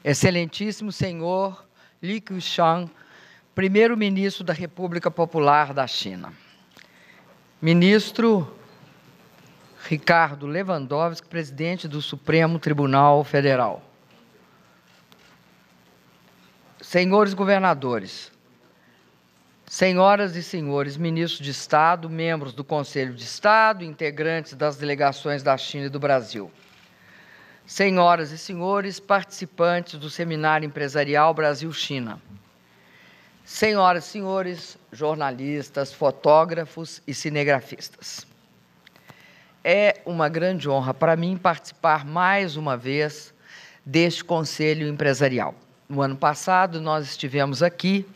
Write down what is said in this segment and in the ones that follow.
Excelentíssimo senhor Li Keqiang, primeiro-ministro da República Popular da China. Ministro Ricardo Lewandowski, presidente do Supremo Tribunal Federal. Senhores governadores, senhoras e senhores ministros de Estado, membros do Conselho de Estado, integrantes das delegações da China e do Brasil. Senhoras e senhores participantes do Seminário Empresarial Brasil-China. Senhoras e senhores jornalistas, fotógrafos e cinegrafistas. É uma grande honra para mim participar mais uma vez deste Conselho Empresarial. No ano passado, nós estivemos aqui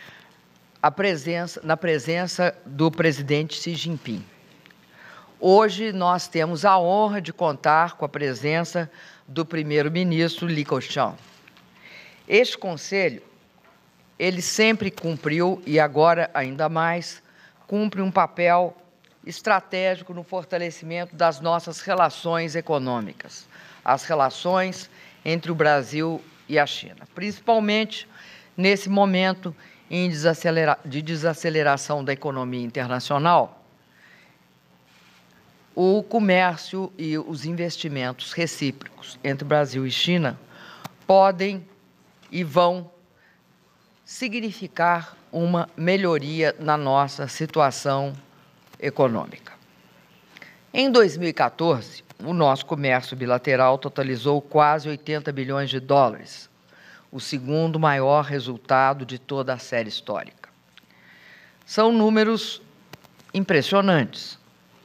na presença do presidente Xi Jinping. Hoje, nós temos a honra de contar com a presença do primeiro-ministro Li Keqiang. Este Conselho, ele sempre cumpriu, e agora ainda mais, cumpre um papel estratégico no fortalecimento das nossas relações econômicas, as relações entre o Brasil e a China, principalmente nesse momento de desaceleração da economia internacional. O comércio e os investimentos recíprocos entre Brasil e China podem e vão significar uma melhoria na nossa situação econômica. Em 2014, o nosso comércio bilateral totalizou quase 80 bilhões de dólares, o segundo maior resultado de toda a série histórica. São números impressionantes.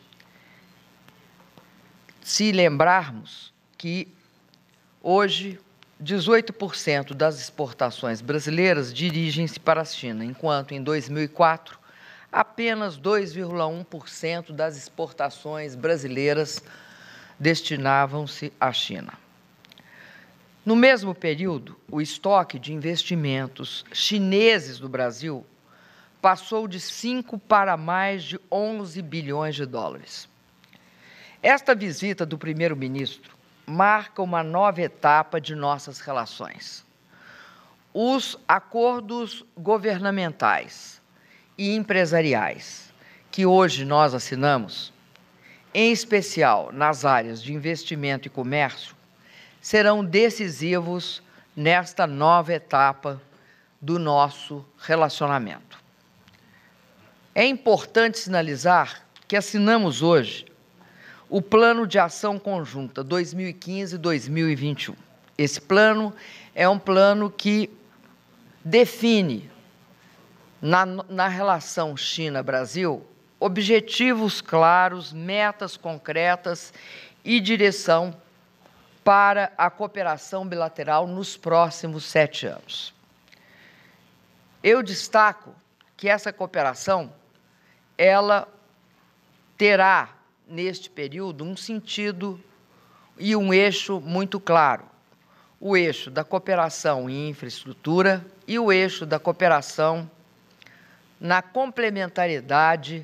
Se lembrarmos que hoje 18% das exportações brasileiras dirigem-se para a China, enquanto em 2004 apenas 2,1% das exportações brasileiras destinavam-se à China. No mesmo período, o estoque de investimentos chineses no Brasil passou de 5 para mais de 11 bilhões de dólares. Esta visita do primeiro-ministro marca uma nova etapa de nossas relações. Os acordos governamentais e empresariais que hoje nós assinamos, em especial nas áreas de investimento e comércio, serão decisivos nesta nova etapa do nosso relacionamento. É importante sinalizar que assinamos hoje o Plano de Ação Conjunta 2015-2021. Esse plano é um plano que define, na relação China-Brasil, objetivos claros, metas concretas e direção para a cooperação bilateral nos próximos 7 anos. Eu destaco que essa cooperação, ela terá, neste período, um sentido e um eixo muito claro. O eixo da cooperação em infraestrutura e o eixo da cooperação na complementariedade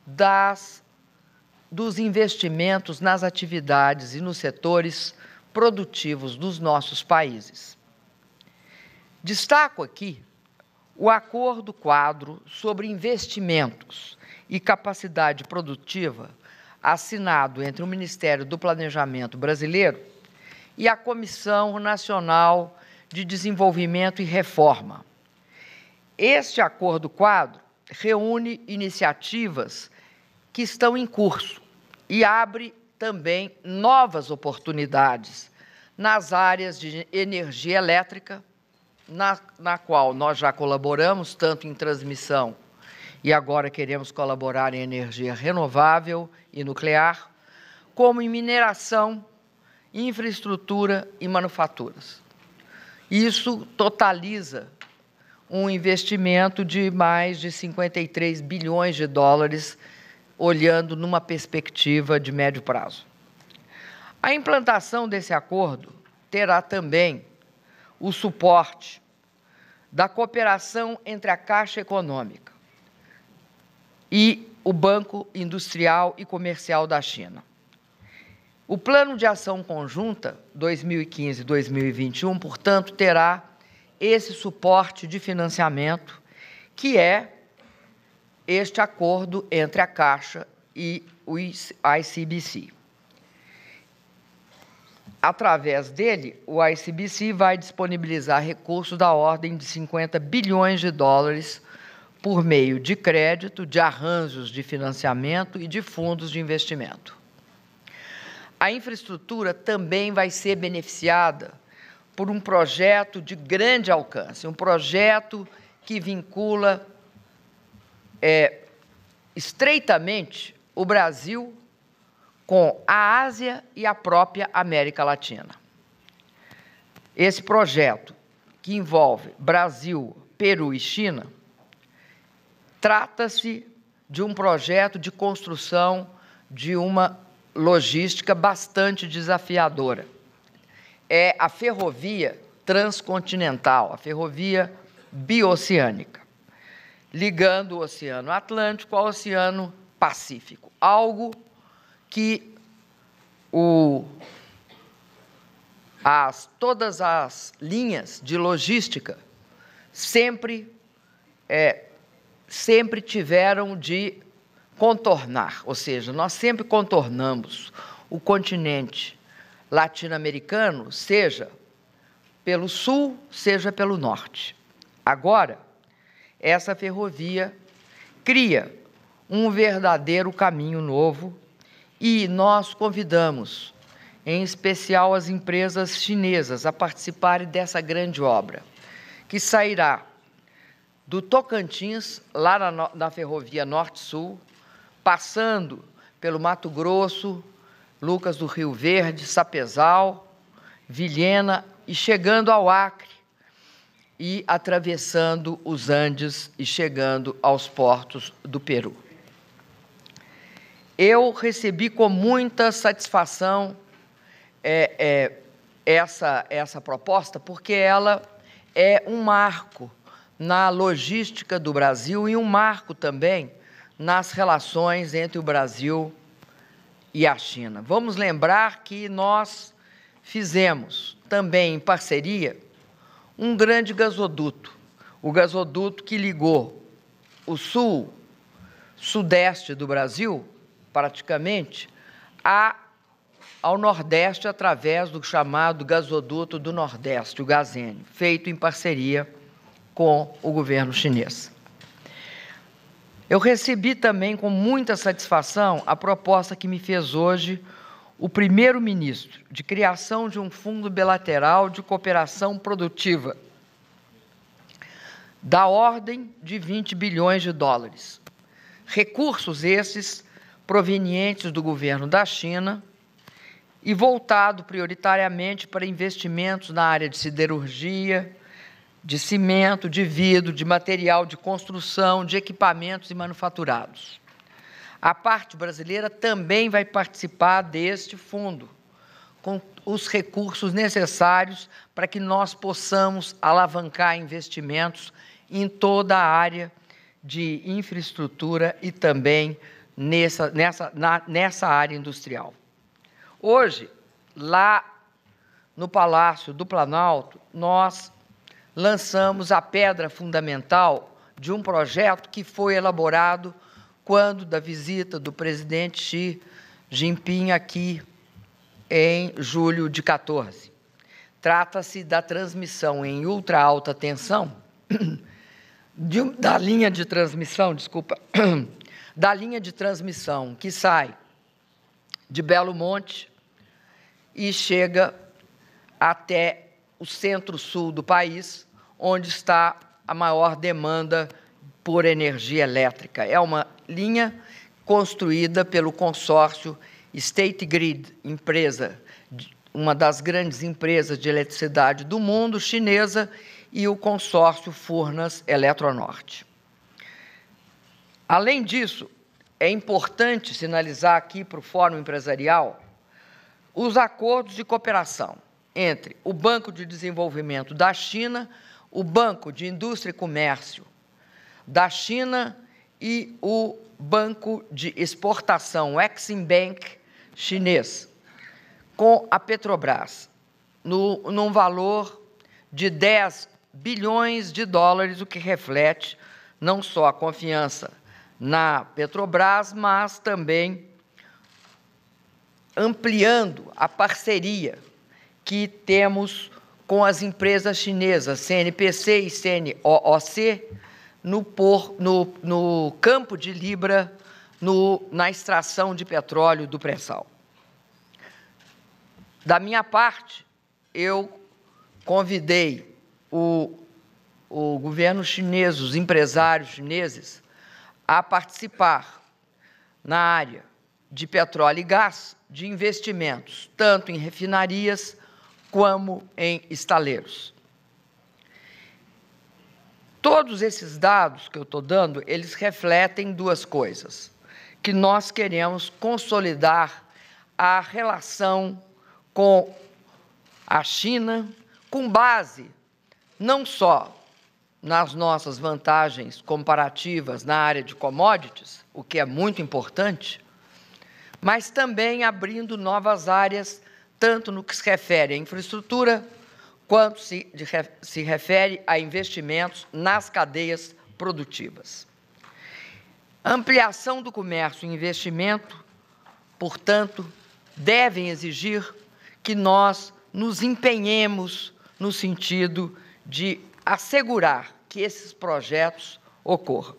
dos investimentos nas atividades e nos setores produtivos dos nossos países. Destaco aqui o Acordo Quadro sobre Investimentos e Capacidade Produtiva, assinado entre o Ministério do Planejamento brasileiro e a Comissão Nacional de Desenvolvimento e Reforma. Este acordo-quadro reúne iniciativas que estão em curso e abre também novas oportunidades nas áreas de energia elétrica, na qual nós já colaboramos, tanto em transmissão e agora queremos colaborar em energia renovável e nuclear, como em mineração, infraestrutura e manufaturas. Isso totaliza um investimento de mais de 53 bilhões de dólares, olhando numa perspectiva de médio prazo. A implantação desse acordo terá também o suporte da cooperação entre a Caixa Econômica e o Banco Industrial e Comercial da China. O Plano de Ação Conjunta 2015-2021, portanto, terá esse suporte de financiamento, que é este acordo entre a Caixa e o ICBC. Através dele, o ICBC vai disponibilizar recursos da ordem de 50 bilhões de dólares por meio de crédito, de arranjos de financiamento e de fundos de investimento. A infraestrutura também vai ser beneficiada por um projeto de grande alcance, um projeto que vincula estreitamente o Brasil com a Ásia e a própria América Latina. Esse projeto, que envolve Brasil, Peru e China, trata-se de um projeto de construção de uma logística bastante desafiadora. É a ferrovia transcontinental, a ferrovia bioceânica, ligando o Oceano Atlântico ao Oceano Pacífico, algo que todas as linhas de logística sempre tiveram de contornar, ou seja, nós sempre contornamos o continente latino-americano, seja pelo sul, seja pelo norte. Agora, essa ferrovia cria um verdadeiro caminho novo e nós convidamos, em especial, as empresas chinesas a participarem dessa grande obra, que sairá do Tocantins, lá na ferrovia Norte-Sul, passando pelo Mato Grosso, Lucas do Rio Verde, Sapezal, Vilhena e chegando ao Acre e atravessando os Andes e chegando aos portos do Peru. Eu recebi com muita satisfação essa proposta, porque ela é um marco na logística do Brasil e um marco também nas relações entre o Brasil e a China. Vamos lembrar que nós fizemos também em parceria um grande gasoduto, o gasoduto que ligou o sul, sudeste do Brasil, praticamente, ao Nordeste através do chamado gasoduto do Nordeste, o Gazene, feito em parceria com o governo chinês. Eu recebi também com muita satisfação a proposta que me fez hoje o primeiro-ministro de criação de um fundo bilateral de cooperação produtiva da ordem de 20 bilhões de dólares. Recursos esses provenientes do governo da China e voltado prioritariamente para investimentos na área de siderurgia, de cimento, de vidro, de material de construção, de equipamentos e manufaturados. A parte brasileira também vai participar deste fundo, com os recursos necessários para que nós possamos alavancar investimentos em toda a área de infraestrutura e também nessa área industrial. Hoje, lá no Palácio do Planalto, nós lançamos a pedra fundamental de um projeto que foi elaborado quando da visita do presidente Xi Jinping aqui em julho de 2014. Trata-se da transmissão em ultra alta tensão, da linha de transmissão que sai de Belo Monte e chega até o centro-sul do país, onde está a maior demanda por energia elétrica. É uma linha construída pelo consórcio State Grid, uma das grandes empresas de eletricidade do mundo, chinesa, e o consórcio Furnas Eletronorte. Além disso, é importante sinalizar aqui para o Fórum Empresarial os acordos de cooperação entre o Banco de Desenvolvimento da China, o Banco de Indústria e Comércio da China e o Banco de Exportação Exim Bank chinês, com a Petrobras, num valor de 10 bilhões de dólares, o que reflete não só a confiança na Petrobras, mas também ampliando a parceria que temos com as empresas chinesas, CNPC e CNOOC, no campo de Libra, na extração de petróleo do pré-sal. Da minha parte, eu convidei o governo chinês, os empresários chineses, a participar na área de petróleo e gás, de investimentos, tanto em refinarias como em estaleiros. Todos esses dados que eu estou dando, eles refletem duas coisas: que nós queremos consolidar a relação com a China, com base não só nas nossas vantagens comparativas na área de commodities, o que é muito importante, mas também abrindo novas áreas, tanto no que se refere à infraestrutura, quanto se refere a investimentos nas cadeias produtivas. A ampliação do comércio e investimento, portanto, devem exigir que nós nos empenhemos no sentido de assegurar que esses projetos ocorram.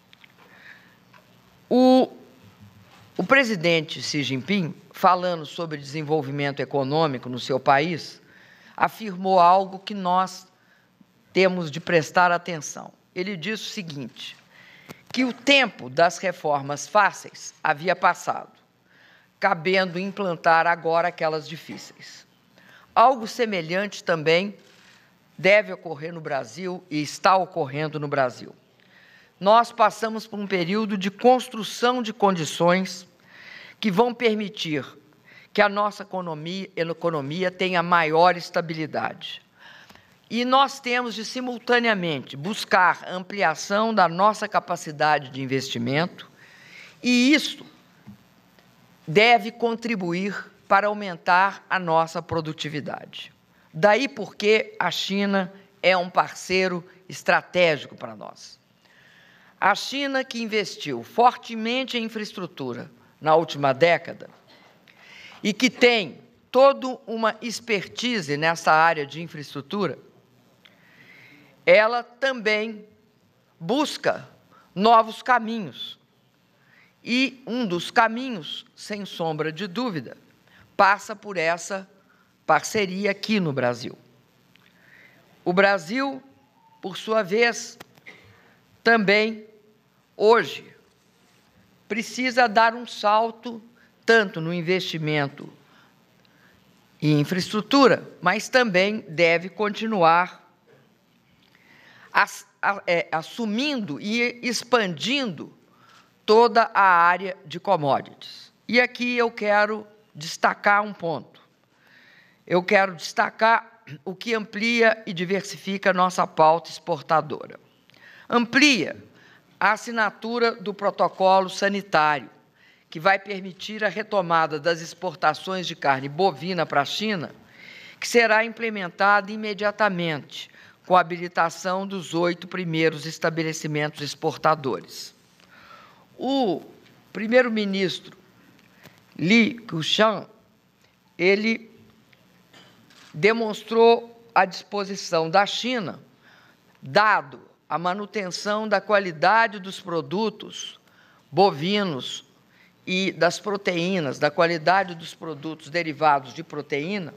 O presidente Xi Jinping, falando sobre desenvolvimento econômico no seu país, afirmou algo que nós temos de prestar atenção. Ele disse o seguinte, que o tempo das reformas fáceis havia passado, cabendo implantar agora aquelas difíceis. Algo semelhante também deve ocorrer no Brasil e está ocorrendo no Brasil. Nós passamos por um período de construção de condições que vão permitir que a nossa economia tenha maior estabilidade. E nós temos de, simultaneamente, buscar ampliação da nossa capacidade de investimento, e isso deve contribuir para aumentar a nossa produtividade. Daí porque a China é um parceiro estratégico para nós. A China, que investiu fortemente em infraestrutura na última década e que tem toda uma expertise nessa área de infraestrutura, ela também busca novos caminhos. E um dos caminhos, sem sombra de dúvida, passa por essa parceria aqui no Brasil. O Brasil, por sua vez, também, hoje, precisa dar um salto, tanto no investimento em infraestrutura, mas também deve continuar assumindo e expandindo toda a área de commodities. E aqui eu quero destacar um ponto. Eu quero destacar o que amplia e diversifica a nossa pauta exportadora. Amplia a assinatura do protocolo sanitário, que vai permitir a retomada das exportações de carne bovina para a China, que será implementada imediatamente, com a habilitação dos 8 primeiros estabelecimentos exportadores. O primeiro-ministro Li Keqiang, ele demonstrou a disposição da China, dado a manutenção da qualidade dos produtos bovinos e das proteínas, da qualidade dos produtos derivados de proteína,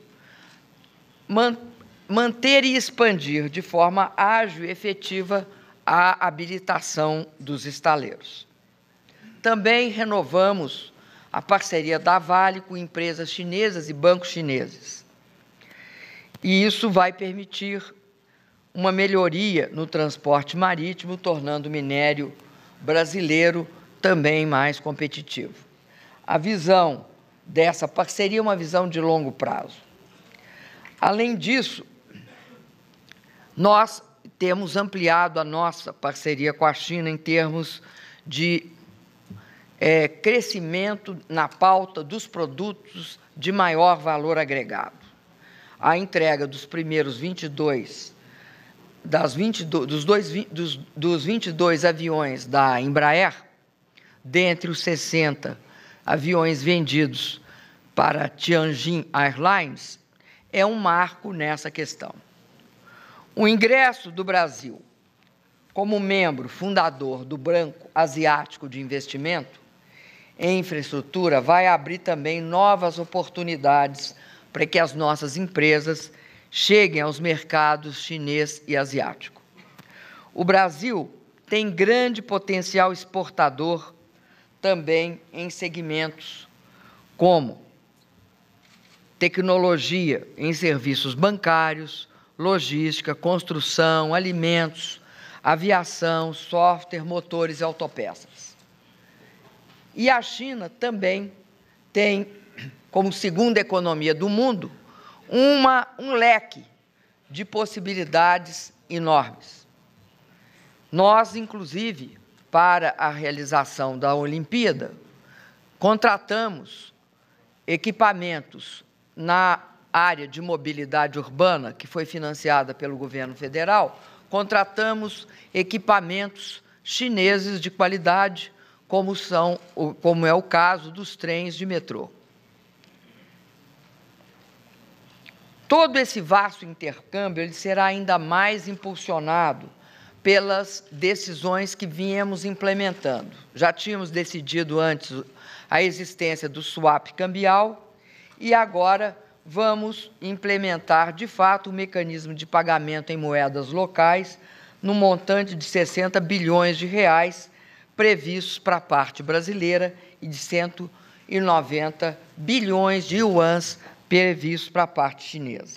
manter e expandir de forma ágil e efetiva a habilitação dos estaleiros. Também renovamos a parceria da Vale com empresas chinesas e bancos chineses. E isso vai permitir uma melhoria no transporte marítimo, tornando o minério brasileiro também mais competitivo. A visão dessa parceria é uma visão de longo prazo. Além disso, nós temos ampliado a nossa parceria com a China em termos de crescimento na pauta dos produtos de maior valor agregado. A entrega dos primeiros 22 dos 22 aviões da Embraer, dentre os 60 aviões vendidos para Tianjin Airlines, é um marco nessa questão. O ingresso do Brasil como membro fundador do Banco Asiático de Investimento em Infraestrutura vai abrir também novas oportunidades para que as nossas empresas cheguem aos mercados chinês e asiático. O Brasil tem grande potencial exportador também em segmentos como tecnologia em serviços bancários, logística, construção, alimentos, aviação, software, motores e autopeças. E a China também tem, como segunda economia do mundo, um leque de possibilidades enormes. Nós, inclusive, para a realização da Olimpíada, contratamos equipamentos na área de mobilidade urbana, que foi financiada pelo governo federal, contratamos equipamentos chineses de qualidade, como é o caso dos trens de metrô. Todo esse vasto intercâmbio ele será ainda mais impulsionado pelas decisões que viemos implementando. Já tínhamos decidido antes a existência do swap cambial e agora vamos implementar, de fato, o mecanismo de pagamento em moedas locais no montante de 60 bilhões de reais previstos para a parte brasileira e de 190 bilhões de yuans previstos para a parte chinesa.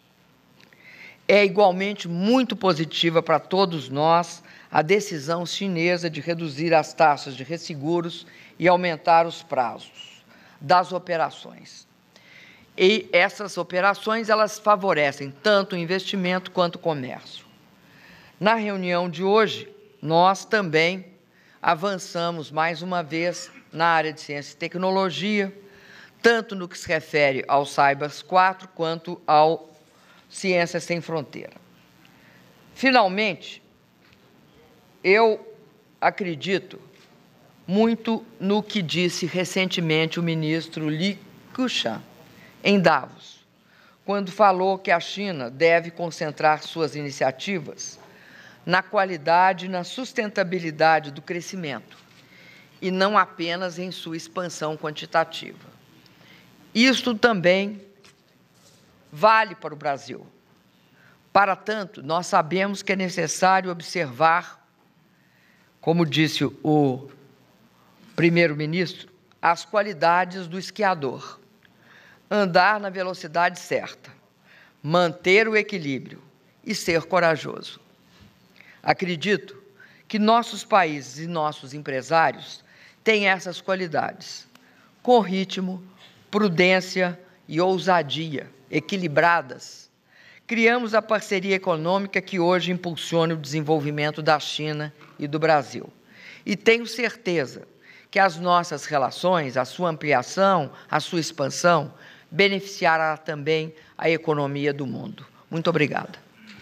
É igualmente muito positiva para todos nós a decisão chinesa de reduzir as taxas de resseguros e aumentar os prazos das operações. E essas operações, elas favorecem tanto o investimento quanto o comércio. Na reunião de hoje, nós também avançamos mais uma vez na área de ciência e tecnologia, tanto no que se refere ao Cybers 4 quanto ao Ciências Sem Fronteira. Finalmente, eu acredito muito no que disse recentemente o ministro Li Keqiang em Davos, quando falou que a China deve concentrar suas iniciativas na qualidade e na sustentabilidade do crescimento, e não apenas em sua expansão quantitativa. Isto também vale para o Brasil. Para tanto, nós sabemos que é necessário observar, como disse o primeiro-ministro, as qualidades do esquiador. Andar na velocidade certa, manter o equilíbrio e ser corajoso. Acredito que nossos países e nossos empresários têm essas qualidades, com ritmo, prudência e ousadia equilibradas. Criamos a parceria econômica que hoje impulsiona o desenvolvimento da China e do Brasil. E tenho certeza que as nossas relações, a sua ampliação, a sua expansão, beneficiará também a economia do mundo. Muito obrigada.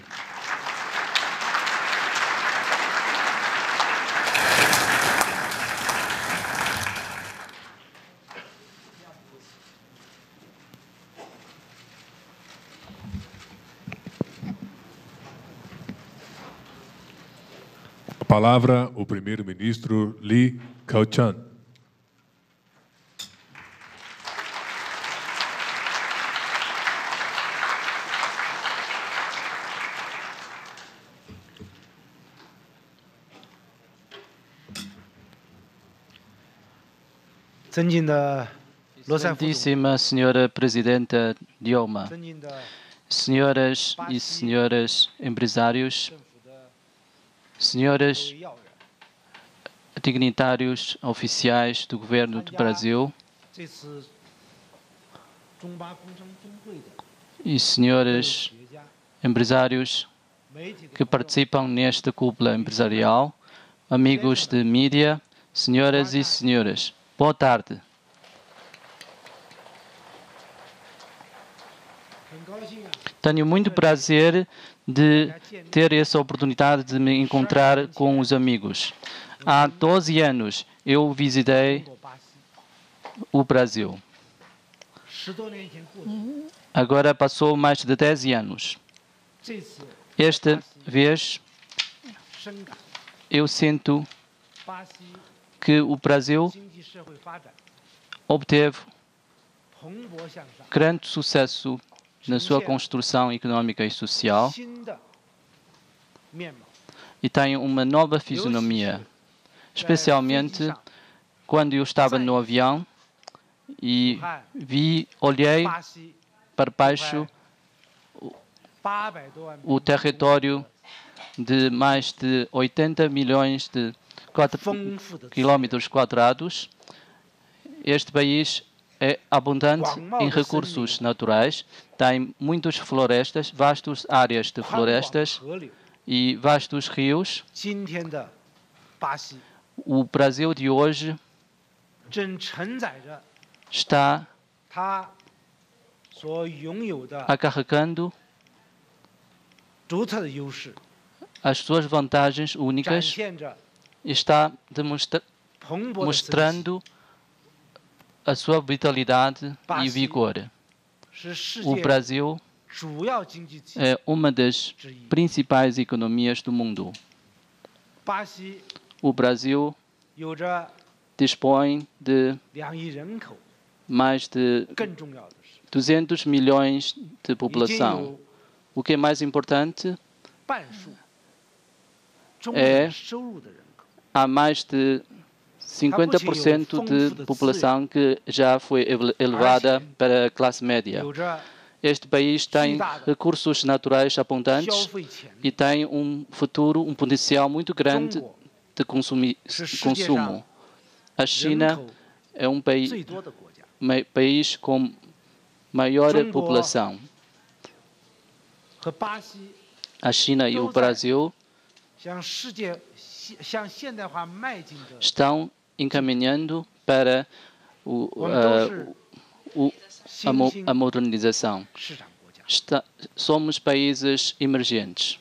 A palavra, o primeiro-ministro Li Keqiang. Excelentíssima Senhora Presidenta Dilma, senhoras e senhores empresários, senhores dignitários oficiais do Governo do Brasil e senhores empresários que participam nesta cúpula empresarial, amigos de mídia, Senhoras e senhores, boa tarde. Tenho muito prazer de ter essa oportunidade de me encontrar com os amigos. Há 12 anos eu visitei o Brasil. Agora passou mais de 10 anos. Esta vez eu sinto que o Brasil obteve grande sucesso na sua construção econômica e social e tem uma nova fisionomia, especialmente quando eu estava no avião e olhei para baixo o território de mais de 80 milhões de quilómetros quadrados. Este país é abundante em recursos naturais, tem muitas florestas, vastas áreas de florestas e vastos rios. O Brasil de hoje está acarregando as suas vantagens únicas, está mostrando a sua vitalidade e vigor. O Brasil é uma das principais economias do mundo. O Brasil dispõe de mais de 200 milhões de população. O que é mais importante é há mais de 50% de população que já foi elevada para a classe média. Este país tem recursos naturais abundantes e tem um futuro, um potencial muito grande de consumo. A China é um país com maior população. A China e o Brasil estão encaminhando para a modernização. Somos países emergentes.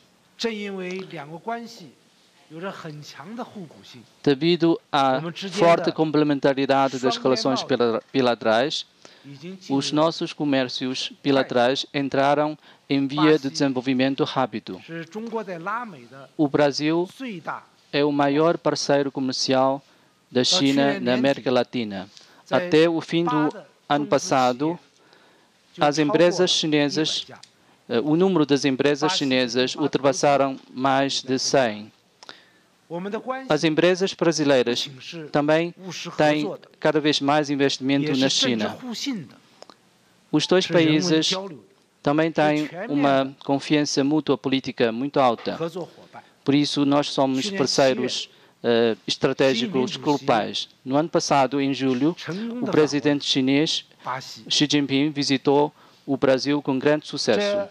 Devido à forte complementaridade das relações bilaterais, os nossos comércios bilaterais entraram em via de desenvolvimento rápido. O Brasil é o maior parceiro comercial da China na América Latina. Até o fim do ano passado, as empresas chinesas, o número das empresas chinesas ultrapassaram mais de 100. As empresas brasileiras também têm cada vez mais investimento na China. Os dois países também têm uma confiança mútua política muito alta. Por isso, nós somos parceiros estratégicos globais. No ano passado, em julho, o presidente chinês Xi Jinping visitou o Brasil com grande sucesso.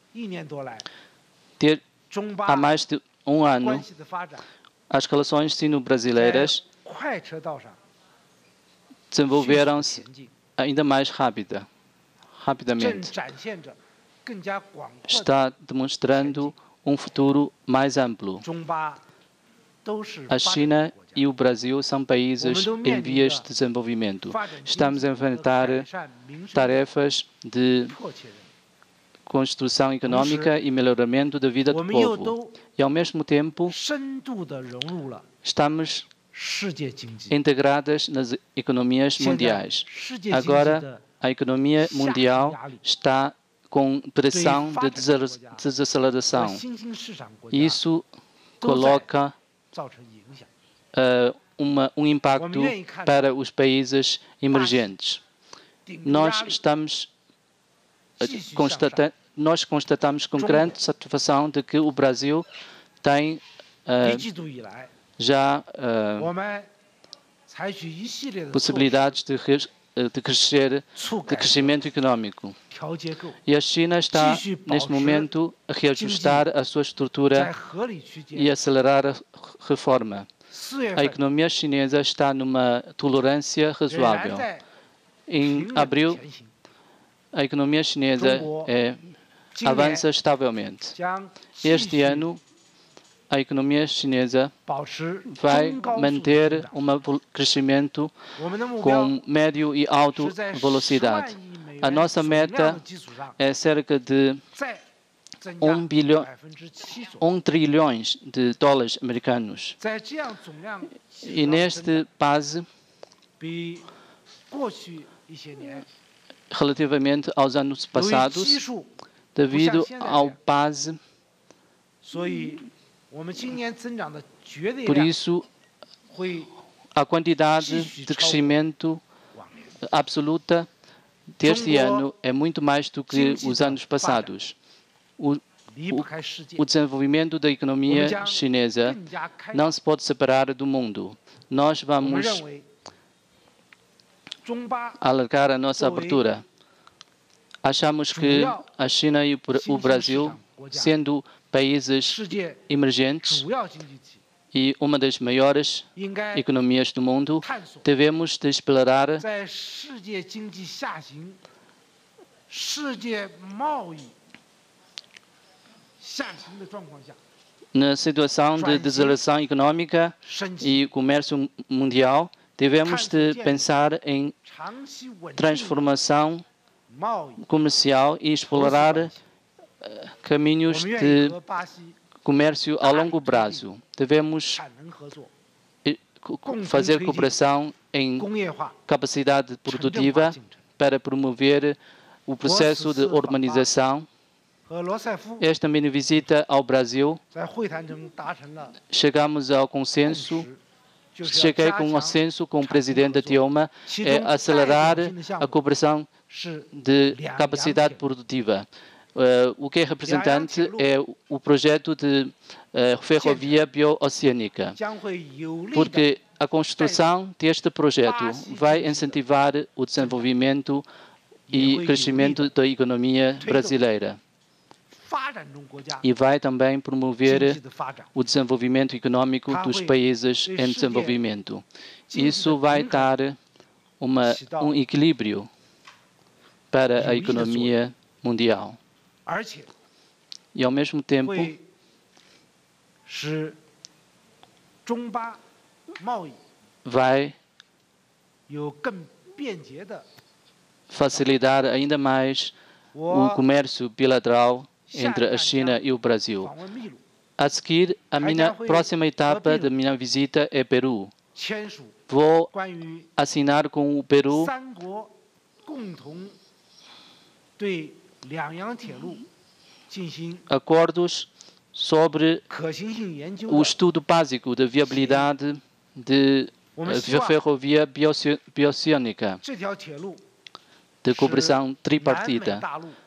Há mais de um ano, as relações sino-brasileiras desenvolveram-se ainda mais rapidamente. Está demonstrando um futuro mais amplo. A China e o Brasil são países em vias de desenvolvimento. Estamos a enfrentar tarefas de construção econômica e melhoramento da vida do povo. E, ao mesmo tempo, estamos integradas nas economias mundiais. Agora, a economia mundial está com pressão de desaceleração. Isso coloca um impacto para os países emergentes. Nós constatamos com grande satisfação de que o Brasil tem já possibilidades de crescimento econômico. E a China está, neste momento, a reajustar a sua estrutura e acelerar a reforma. a economia chinesa está numa tolerância razoável. Em abril, a economia chinesa avança estavelmente. Este ano, a economia chinesa vai manter um crescimento com médio e alta velocidade. A nossa meta é cerca de 1 trilhão de dólares americanos. E neste base, relativamente aos anos passados, devido ao base, por isso, a quantidade de crescimento absoluta deste ano é muito mais do que os anos passados. O desenvolvimento da economia chinesa não se pode separar do mundo. Nós vamos alargar a nossa abertura. Achamos que a China e o Brasil, sendo países emergentes e uma das maiores economias do mundo, devemos de explorar na situação de desaceleração econômica e comércio mundial, devemos de pensar em transformação comercial e explorar caminhos de comércio a longo prazo. Devemos fazer cooperação em capacidade produtiva para promover o processo de urbanização. Esta minha visita ao Brasil, chegamos ao consenso, cheguei com um consenso com o presidente Dilma, é acelerar a cooperação de capacidade produtiva. O que é representante é o projeto de ferrovia bio-oceânica, porque a construção deste projeto vai incentivar o desenvolvimento e crescimento da economia brasileira e vai também promover o desenvolvimento econômico dos países em desenvolvimento. Isso vai dar um equilíbrio para a economia mundial. E, ao mesmo tempo, vai facilitar ainda mais o comércio bilateral entre a China e o Brasil. A seguir, a minha próxima etapa da minha visita é Peru. Vou assinar com o Peru acordos sobre o estudo básico da viabilidade de ferrovia bio-oceânica, de cooperação tripartita.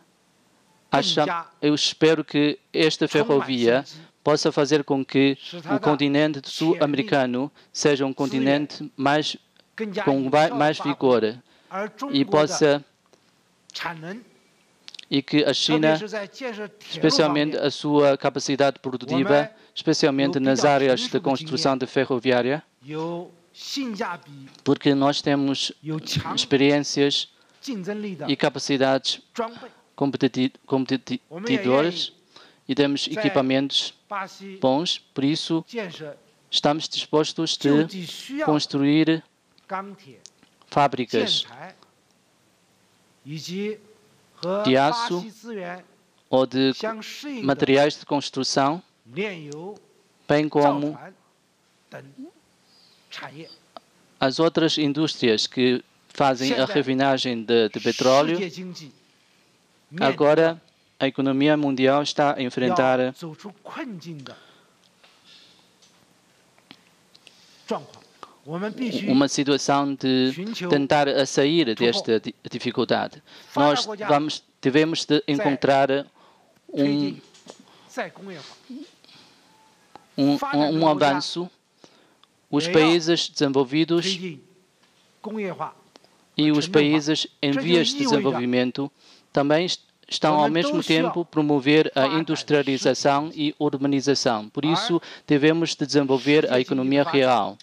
Eu espero que esta ferrovia possa fazer com que o continente sul-americano seja um continente com mais vigor e que a China, especialmente a sua capacidade produtiva, especialmente nas áreas de construção de ferroviária, porque nós temos experiências e capacidades competidoras e temos equipamentos bons, por isso estamos dispostos a construir fábricas de aço ou de materiais de construção, bem como as outras indústrias que fazem a refinagem de petróleo. Agora, a economia mundial está a enfrentar uma situação de tentar sair desta dificuldade. Nós devemos de encontrar um avanço. Os países desenvolvidos e os países em vias de desenvolvimento também estão ao mesmo tempo promover a industrialização e urbanização. Por isso, devemos desenvolver a economia real.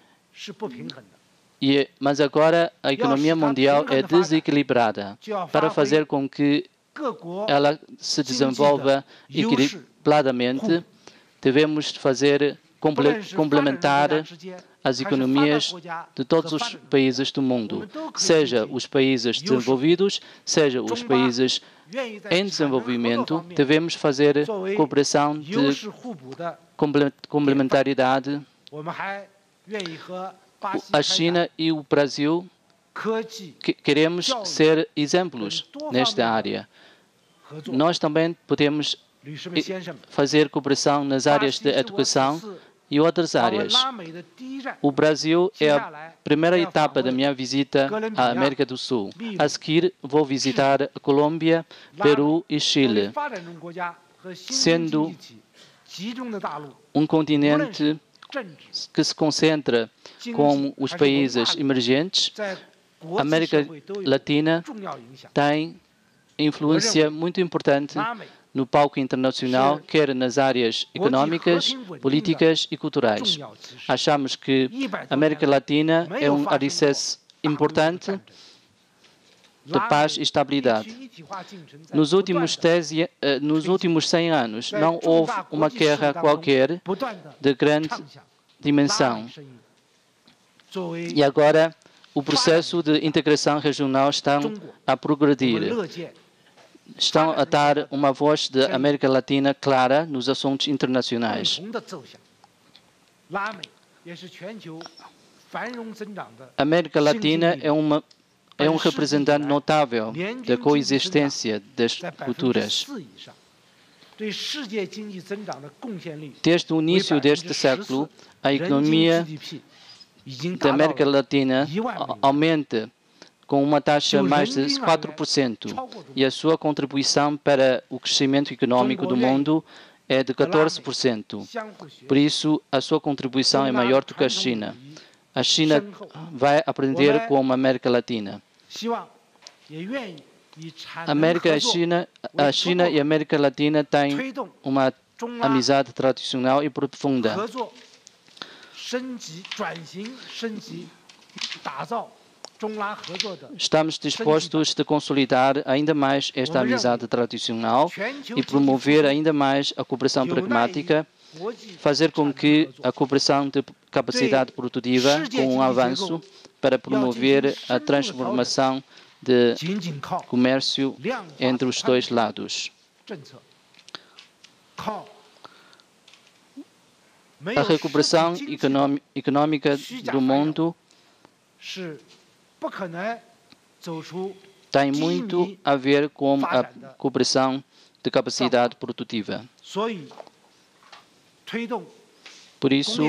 Mas agora a economia mundial é desequilibrada. Para fazer com que ela se desenvolva equilibradamente, devemos complementar as economias de todos os países do mundo, seja os países desenvolvidos, seja os países em desenvolvimento. Devemos fazer cooperação de complementaridade. A China e o Brasil queremos ser exemplos nesta área. Nós também podemos fazer cooperação nas áreas de educação e outras áreas. O Brasil é a primeira etapa da minha visita à América do Sul. A seguir, vou visitar a Colômbia, Peru e Chile, sendo um continente que se concentra com os países emergentes. A América Latina tem influência muito importante no palco internacional, quer nas áreas econômicas, políticas e culturais. Achamos que a América Latina é um alicerce importante de paz e estabilidade. Nos últimos 100 anos, não houve uma guerra qualquer de grande dimensão. E agora, o processo de integração regional está a progredir. Estão a dar uma voz da América Latina clara nos assuntos internacionais. A América Latina é um representante notável da coexistência das culturas. Desde o início deste século, a economia da América Latina aumenta com uma taxa mais de 4%, e a sua contribuição para o crescimento econômico do mundo é de 14%. Por isso, a sua contribuição é maior do que a China. A China vai aprender com a América Latina. A China e a América Latina têm uma amizade tradicional e profunda. Estamos dispostos a consolidar ainda mais esta amizade tradicional e promover ainda mais a cooperação pragmática, fazer com que a cooperação de capacidade produtiva, com um avanço para promover a transformação de comércio entre os dois lados. A recuperação econômica do mundo tem muito a ver com a cooperação de capacidade produtiva. Por isso,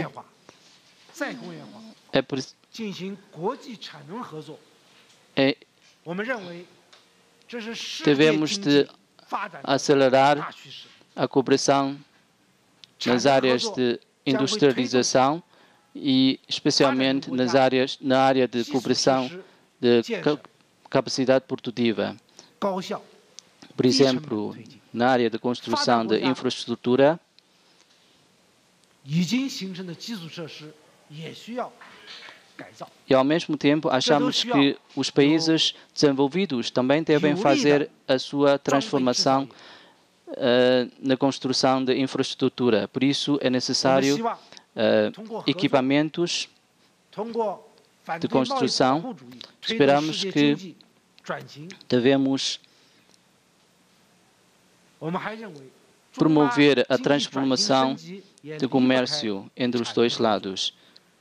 devemos de acelerar a cooperação nas áreas de industrialização e especialmente na área de cooperação de capacidade produtiva. Por exemplo, na área de construção de infraestrutura, e ao mesmo tempo achamos que os países desenvolvidos também devem fazer a sua transformação na construção de infraestrutura. Por isso é necessário equipamentos de construção. Esperamos que devemos promover a transformação do comércio entre os dois lados.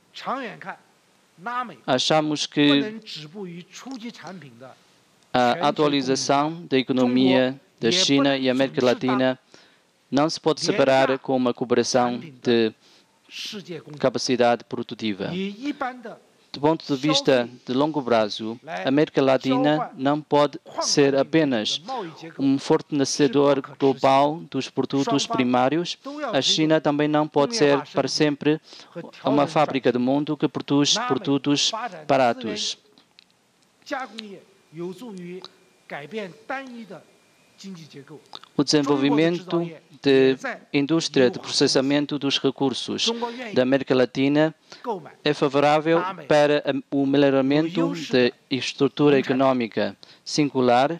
Achamos que a atualização da economia da China e América Latina não se pode separar com uma cooperação de capacidade produtiva. Do ponto de vista de longo prazo, a América Latina não pode ser apenas um fornecedor global dos produtos primários. A China também não pode ser para sempre uma fábrica do mundo que produz produtos baratos. O desenvolvimento de indústria de processamento dos recursos da América Latina é favorável para o melhoramento da estrutura econômica singular.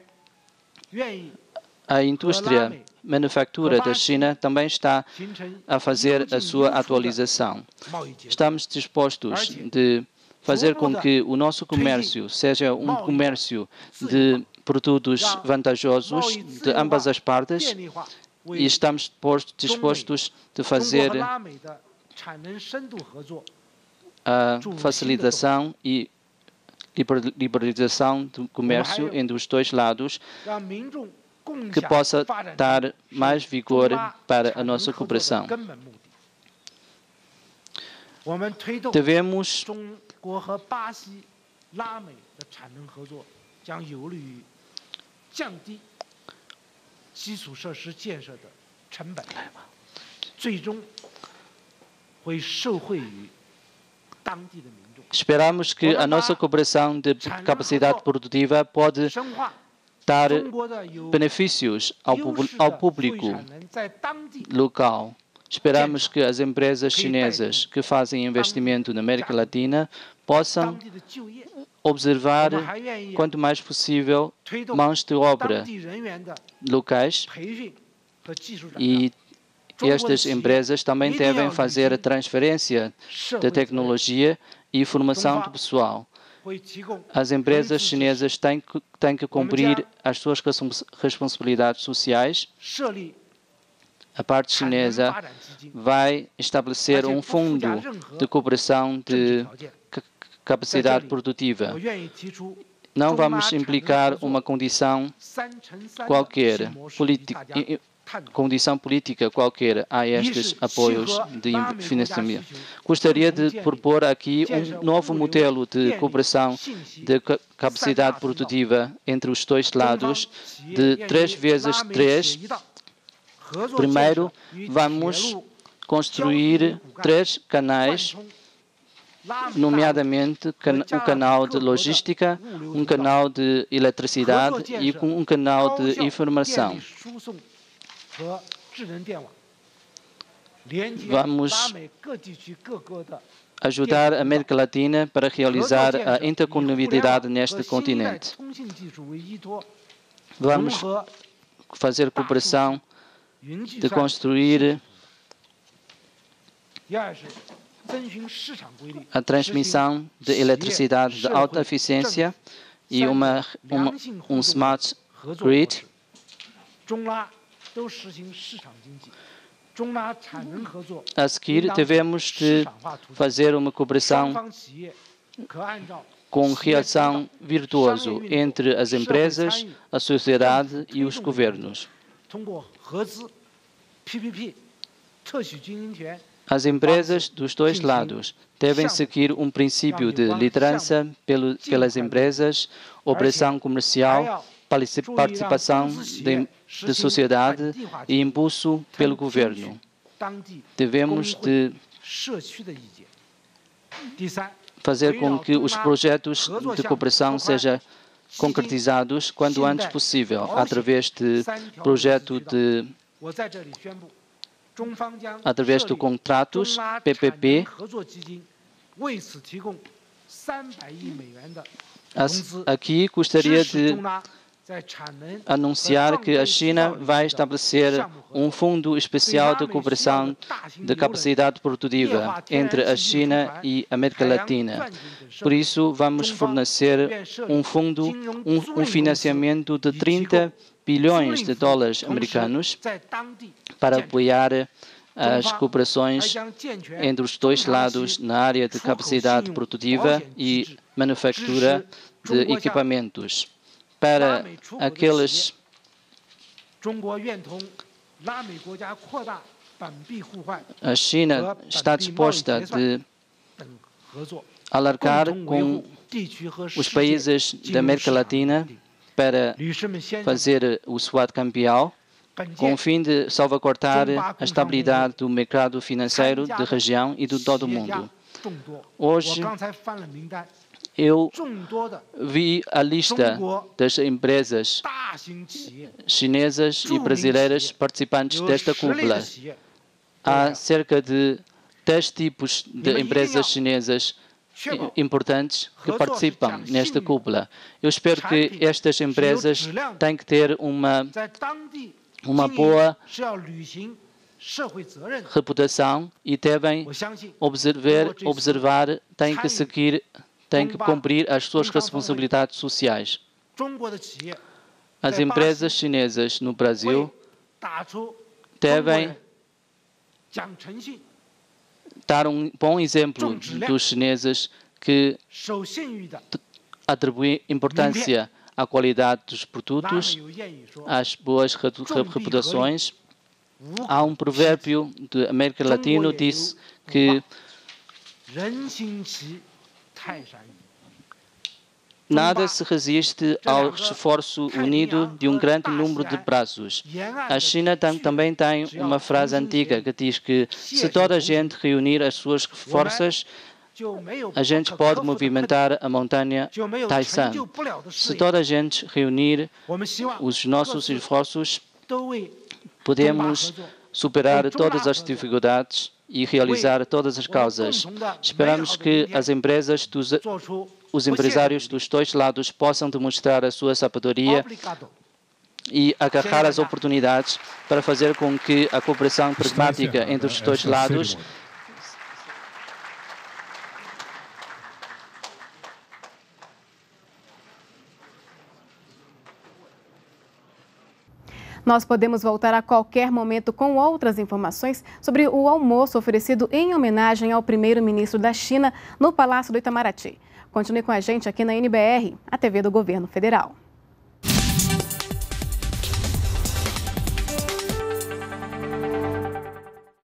A indústria manufatura da China também está a fazer a sua atualização. Estamos dispostos de fazer com que o nosso comércio seja um comércio de produtos vantajosos de ambas as partes e estamos dispostos de fazer a facilitação e liberalização do comércio entre os dois lados, que possa dar mais vigor para a nossa cooperação. Devemos Esperamos que a nossa cooperação de capacidade produtiva pode dar benefícios ao público local. Esperamos que as empresas chinesas que fazem investimento na América Latina possam observar, quanto mais possível, mãos de obra locais, e estas empresas também devem fazer a transferência da tecnologia e formação do pessoal. As empresas chinesas têm que cumprir as suas responsabilidades sociais. A parte chinesa vai estabelecer um fundo de cooperação de capacidade produtiva. Não vamos implicar uma condição qualquer, condição política qualquer a estes apoios de financiamento. Gostaria de propor aqui um novo modelo de cooperação de capacidade produtiva entre os dois lados, de 3x3. Primeiro, vamos construir 3 canais, nomeadamente o canal de logística, um canal de eletricidade e um canal de informação. Vamos ajudar a América Latina para realizar a interconectividade neste continente. Vamos fazer cooperação de construir a transmissão de eletricidade de alta eficiência e um smart grid. A seguir, devemos de fazer uma cooperação com reação virtuosa entre as empresas, a sociedade e os governos. As empresas dos dois lados devem seguir um princípio de liderança pelas empresas, operação comercial, participação da sociedade e impulso pelo governo. Devemos de fazer com que os projetos de cooperação sejam concretizados quanto antes possível, através de através de contratos PPP. Aqui gostaria de anunciar que a China vai estabelecer um fundo especial de cooperação de capacidade produtiva entre a China e a América Latina. Por isso, vamos fornecer um financiamento de 30 bilhões de dólares americanos para apoiar as cooperações entre os dois lados na área de capacidade produtiva e manufatura de equipamentos. Para aqueles a China está disposta de alargar com os países da América Latina para fazer o SWOT cambial, com o fim de salvaguardar a estabilidade do mercado financeiro da região e de todo o mundo. Hoje, eu vi a lista das empresas chinesas e brasileiras participantes desta cúpula. Há cerca de 10 tipos de empresas chinesas importantes que participam nesta cúpula. Eu espero que estas empresas têm que ter uma boa reputação e devem observar, têm que seguir, têm que cumprir as suas responsabilidades sociais. As empresas chinesas no Brasil devem dar um bom exemplo dos chineses que atribuem importância à qualidade dos produtos, às boas reputações. Há um provérbio da América Latina que diz que nada se resiste ao esforço unido de um grande número de braços. A China também tem uma frase antiga que diz que se toda a gente reunir as suas forças, a gente pode movimentar a montanha Taishan. Se toda a gente reunir os nossos esforços, podemos superar todas as dificuldades e realizar todas as causas. Esperamos que as empresas, os empresários dos dois lados possam demonstrar a sua sabedoria e agarrar as oportunidades para fazer com que a cooperação pragmática entre os dois lados Nós podemos voltar a qualquer momento com outras informações sobre o almoço oferecido em homenagem ao primeiro-ministro da China no Palácio do Itamaraty. Continue com a gente aqui na NBR, a TV do Governo Federal.